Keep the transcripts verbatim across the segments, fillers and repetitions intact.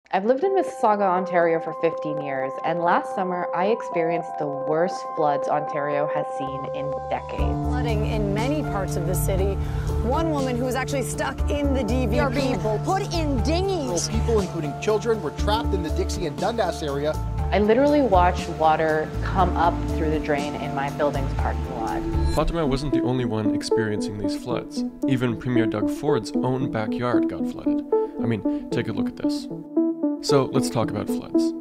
I've lived in Mississauga, Ontario for fifteen years, and last summer I experienced the worst floods Ontario has seen in decades. Flooding in many parts of the city. One woman who was actually stuck in the D V P are being put in dinghies. People, including children, were trapped in the Dixie and Dundas area. I literally watched water come up through the drain in my building's parking lot. Fatima wasn't the only one experiencing these floods. Even Premier Doug Ford's own backyard got flooded. I mean, take a look at this. So let's talk about floods.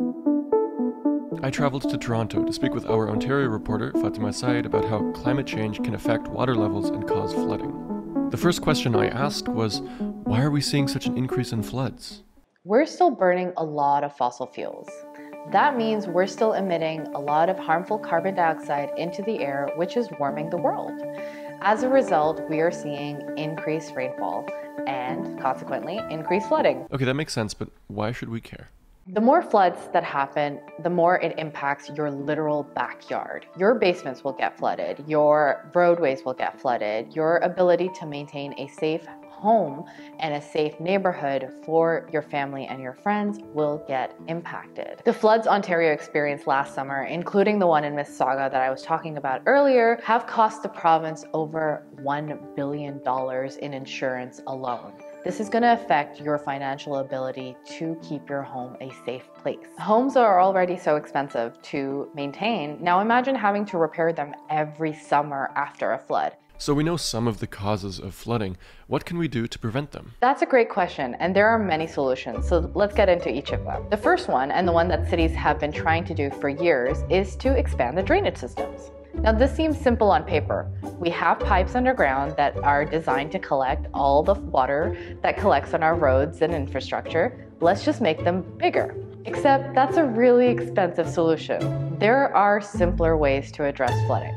I traveled to Toronto to speak with our Ontario reporter, Fatima Syed, about how climate change can affect water levels and cause flooding. The first question I asked was, why are we seeing such an increase in floods? We're still burning a lot of fossil fuels. That means we're still emitting a lot of harmful carbon dioxide into the air, which is warming the world. As a result, we are seeing increased rainfall and, consequently, increased flooding. Okay, that makes sense, but why should we care? The more floods that happen, the more it impacts your literal backyard. Your basements will get flooded, your roadways will get flooded, your ability to maintain a safe home and a safe neighborhood for your family and your friends will get impacted. The floods Ontario experienced last summer, including the one in Mississauga that I was talking about earlier, have cost the province over one billion dollars in insurance alone. This is going to affect your financial ability to keep your home a safe place. Homes are already so expensive to maintain. Now imagine having to repair them every summer after a flood. So we know some of the causes of flooding. What can we do to prevent them? That's a great question, and there are many solutions, so let's get into each of them. The first one, and the one that cities have been trying to do for years, is to expand the drainage systems. Now this seems simple on paper. We have pipes underground that are designed to collect all the water that collects on our roads and infrastructure. Let's just make them bigger. Except that's a really expensive solution. There are simpler ways to address flooding.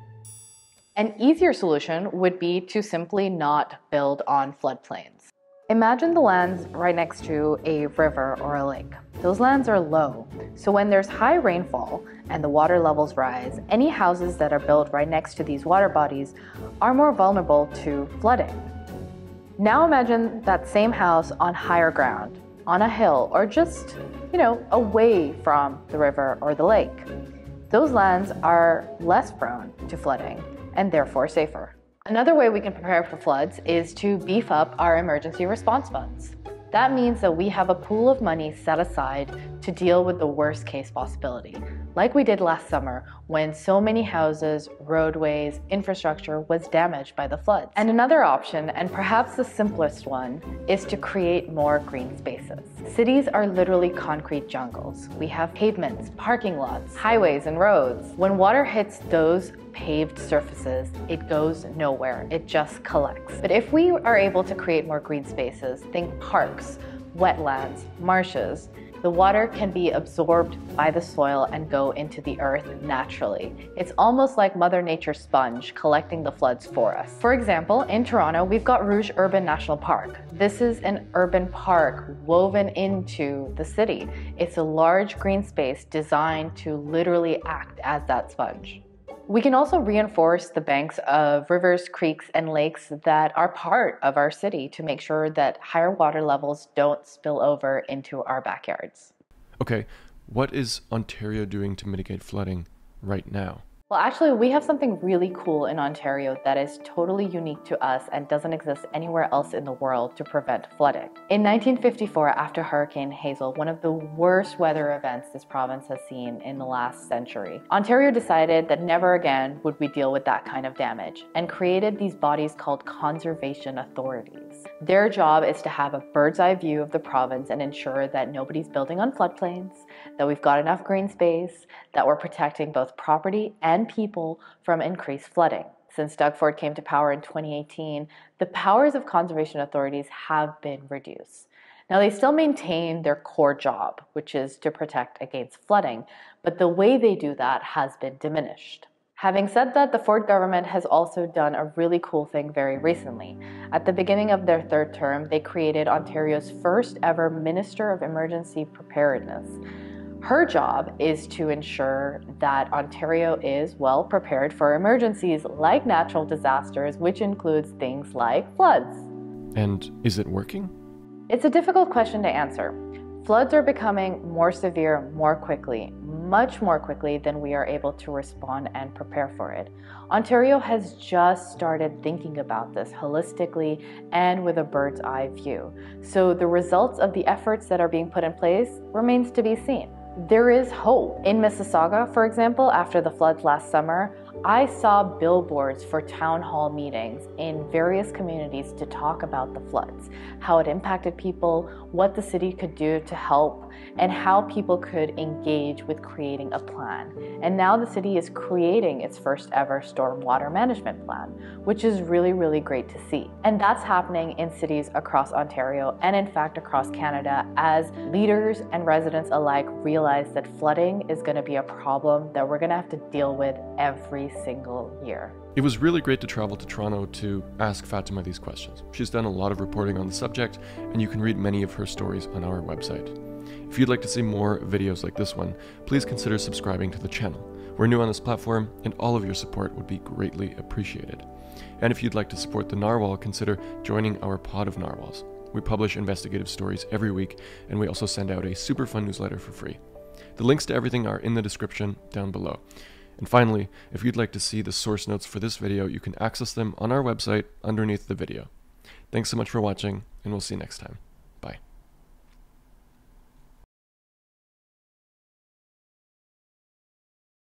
An easier solution would be to simply not build on floodplains. Imagine the lands right next to a river or a lake. Those lands are low, so when there's high rainfall and the water levels rise, any houses that are built right next to these water bodies are more vulnerable to flooding. Now imagine that same house on higher ground, on a hill, or just, you know, away from the river or the lake. Those lands are less prone to flooding and therefore safer. Another way we can prepare for floods is to beef up our emergency response funds. That means that we have a pool of money set aside to deal with the worst case possibility, like we did last summer when so many houses, roadways, infrastructure was damaged by the floods. And another option, and perhaps the simplest one, is to create more green spaces. Cities are literally concrete jungles. We have pavements, parking lots, highways, and roads. When water hits those paved surfaces, it goes nowhere, it just collects. But if we are able to create more green spaces, think parks, wetlands, marshes, the water can be absorbed by the soil and go into the earth naturally. It's almost like Mother Nature's sponge collecting the floods for us. For example, in Toronto, we've got Rouge Urban National Park. This is an urban park woven into the city. It's a large green space designed to literally act as that sponge. We can also reinforce the banks of rivers, creeks, and lakes that are part of our city to make sure that higher water levels don't spill over into our backyards. Okay, what is Ontario doing to mitigate flooding right now? Well, actually, we have something really cool in Ontario that is totally unique to us and doesn't exist anywhere else in the world to prevent flooding. In nineteen fifty-four, after Hurricane Hazel, one of the worst weather events this province has seen in the last century, Ontario decided that never again would we deal with that kind of damage and created these bodies called conservation authorities. Their job is to have a bird's eye view of the province and ensure that nobody's building on floodplains, that we've got enough green space, that we're protecting both property and people from increased flooding. Since Doug Ford came to power in twenty eighteen, the powers of conservation authorities have been reduced. Now, they still maintain their core job, which is to protect against flooding, but the way they do that has been diminished. Having said that, the Ford government has also done a really cool thing very recently. At the beginning of their third term, they created Ontario's first ever Minister of Emergency Preparedness. Her job is to ensure that Ontario is well prepared for emergencies like natural disasters, which includes things like floods. And is it working? It's a difficult question to answer. Floods are becoming more severe more quickly, much more quickly than we are able to respond and prepare for it. Ontario has just started thinking about this holistically and with a bird's eye view. So the results of the efforts that are being put in place remains to be seen. There is hope. In Mississauga, for example, after the floods last summer, I saw billboards for town hall meetings in various communities to talk about the floods, how it impacted people, what the city could do to help, and how people could engage with creating a plan. And now the city is creating its first ever stormwater management plan, which is really, really great to see. And that's happening in cities across Ontario and in fact across Canada as leaders and residents alike realize that flooding is going to be a problem that we're going to have to deal with every single year. It was really great to travel to Toronto to ask Fatima these questions. She's done a lot of reporting on the subject, and you can read many of her stories on our website. If you'd like to see more videos like this one, please consider subscribing to the channel. We're new on this platform, and all of your support would be greatly appreciated. And if you'd like to support the Narwhal, consider joining our pod of narwhals. We publish investigative stories every week, and we also send out a super fun newsletter for free. The links to everything are in the description down below. And finally, if you'd like to see the source notes for this video, you can access them on our website underneath the video. Thanks so much for watching, and we'll see you next time.